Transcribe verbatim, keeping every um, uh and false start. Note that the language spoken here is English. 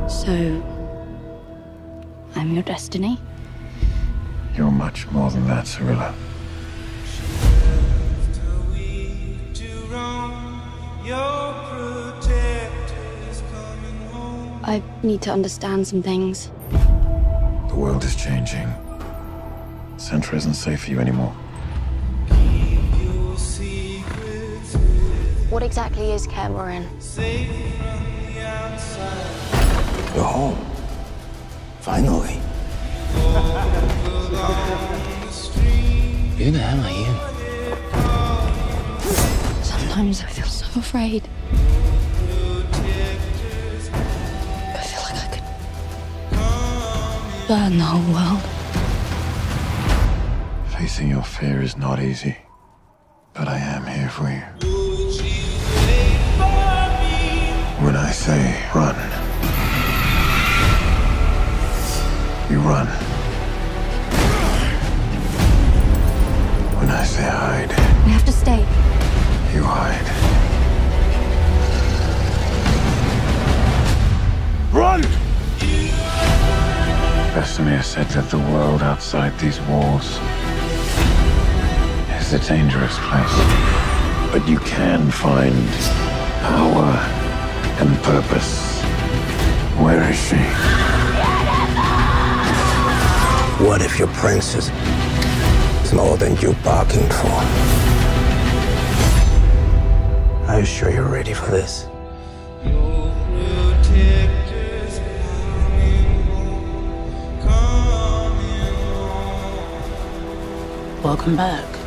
So, I'm your destiny? You're much more than that, Cirilla. I need to understand some things. The world is changing. Centra isn't safe for you anymore. What exactly is Kaer Morhen? You're home. Finally. Who the hell are you? Sometimes I feel so afraid. I feel like I could burn the whole world. Facing your fear is not easy, but I am here for you. When I say run, you run. When I say hide, We have to stay. you hide. Run! Vesemir said that the world outside these walls is a dangerous place. But you can find power and purpose. Where is she? What if your princess is more than you bargained for? Are you sure you're ready for this? Welcome back.